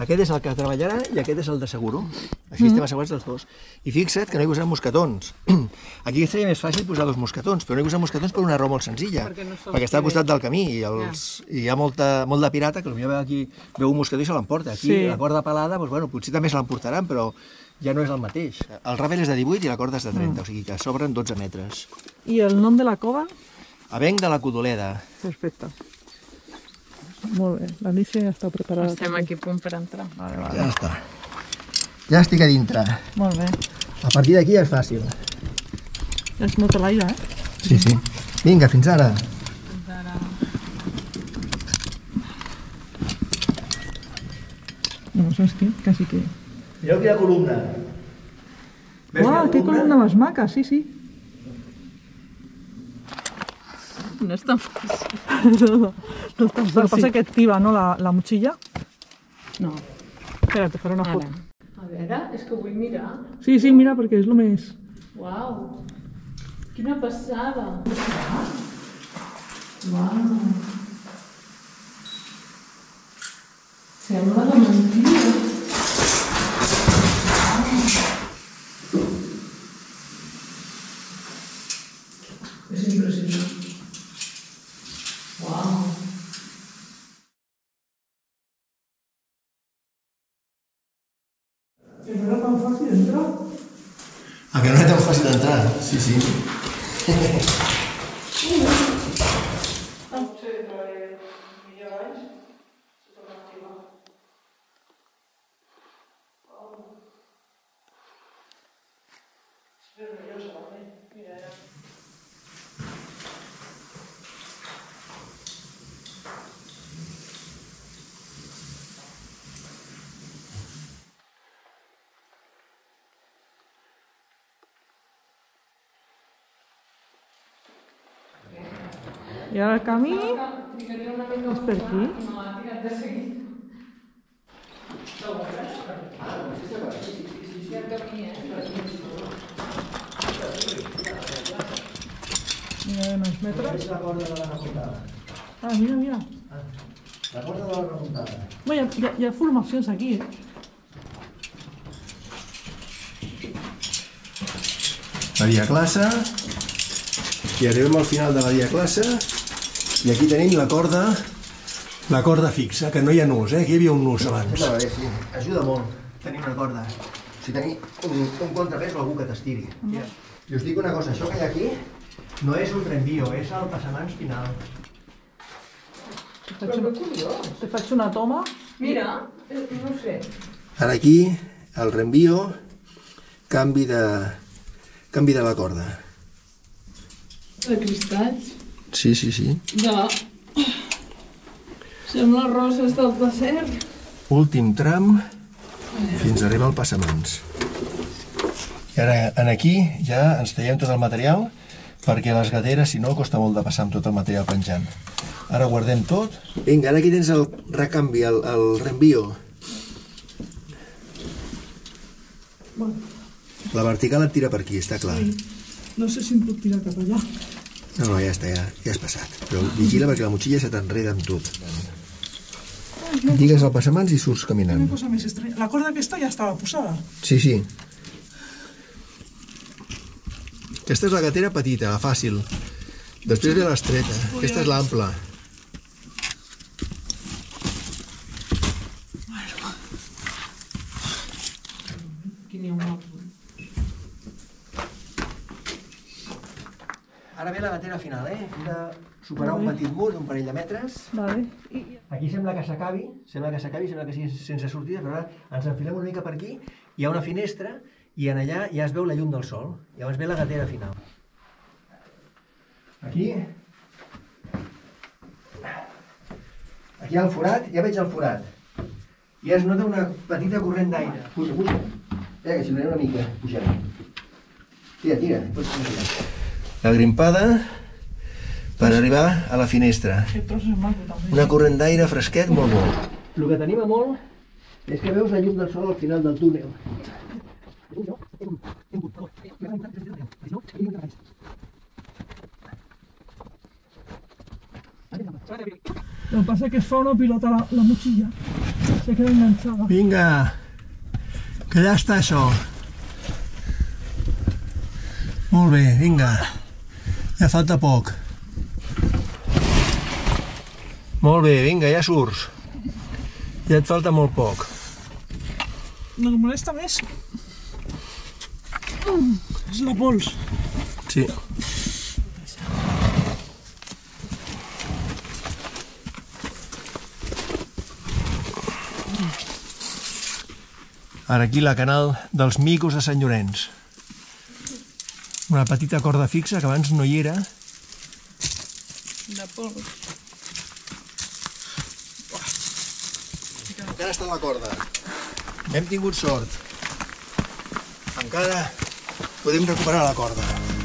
Aquest és el que treballarà i aquest és el de seguro. Així estem assegurats dels dos. I fixa't que no he posat mosquetons. Aquí seria més fàcil posar 2 mosquetons, però no he posat mosquetons per una raó molt senzilla. Perquè està al costat del camí i hi ha molt de pirata que potser aquí veu un mosquetó i se l'emporta. Aquí la corda pelada, doncs, bueno, potser també se l'emportaran, però ja no és el mateix. El ravel és de 18 i la corda és de 30, o sigui que s'obren 12 metres. I el nom de la cova? Avenc de la Codoleda. Perfecte. Molt bé, l'Alicia ja està preparada. Estem aquí a punt per entrar. Ja està. Ja estic a dintre. Molt bé. A partir d'aquí ja és fàcil. Ja es nota l'aire, eh? Sí, sí. Vinga, fins ara. No, saps què? Quasi que... Mireu quina columna. Uau, que columna més maca, sí, sí. No és tan fàcil. No és tan fàcil. El que passa que activa, no, la motxilla. No. Espera, te faré una foto. A veure, és que vull mirar. Sí, sí, mira, perquè és el més... Uau! Quina passada! Uau! Sembla de mentida. És impressionant. Uau! Que no era tan fàcil entrar. Ah, que no era tan fàcil d'entrar. Sí, sí. I ara el camí és per aquí. Mira, uns metres. És la corda de la remuntada. Ah, mira, mira. La corda de la remuntada. Bé, hi ha formacions aquí, eh? La via classe. I arribem al final de la via classe. I aquí tenim la corda fixa, que no hi ha nus, eh? Aquí hi havia un nus abans. Sí, ajuda molt tenir una corda. O sigui, tenir un contrapès o algú que t'estiri. I us dic una cosa, això que hi ha aquí no és un renvio, és el passamans final. Te faig una toma. Mira, no sé. Ara aquí, el renvio, canvi de la corda. De cristalls. Sí, sí, sí. Sembla roses del desert. Últim tram fins a arribar al passamans. I ara aquí ja ens tallem tot el material perquè les gateres, si no, costa molt de passar amb tot el material penjant. Ara guardem tot. Vinga, ara aquí tens el recanvi, el renvio. La vertical et tira per aquí, està clar. No sé si em puc tirar cap allà. No, ja està, ja has passat. Però vigila perquè la motxilla se t'enreda amb tot. Digues el passamans i surts caminant. Una cosa més estranya. La corda aquesta ja estava posada. Sí, sí. Aquesta és la gatera petita, la fàcil. Després ve l'estreta. Aquesta és l'ampla. Ara ve la gatera final, eh? Hem de superar un petit mur d'un parell de metres. Vale. Aquí sembla que s'acabi, sembla que sigui sense sortida, però ara ens enfilem una mica per aquí, hi ha una finestra i en allà ja es veu la llum del sol. Llavors ve la gatera final. Aquí hi ha el forat, ja veig el forat. I es nota una petita corrent d'aire. Puja, puja. Que si una mica, pugem. Tira, pots pujar. La grimpada per arribar a la finestra. Una corrent d'aire fresquet molt bo. El que t'anima molt és que veus la llum del sol al final del túnel. El que passa és que es fa una pilota la motxilla. Se queda enganchada. Vinga, que ja està això. Molt bé, vinga. Ja falta poc. Molt bé, vinga, ja surts. Ja et falta molt poc. El que molesta més és la pols. Sí. Ara aquí la canal dels micos de Sant Llorenç. Una petita corda fixa que abans no hi era. De pols. Encara està la corda. Hem tingut sort. Encara podem recuperar la corda.